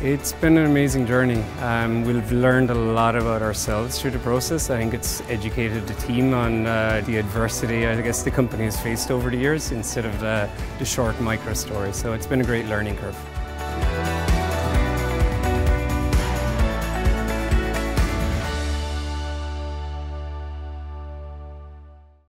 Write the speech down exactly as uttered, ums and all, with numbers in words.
It's been an amazing journey. Um, we've learned a lot about ourselves through the process. I think it's educated the team on uh, the adversity I guess the company has faced over the years instead of the, the short micro story. So it's been a great learning curve.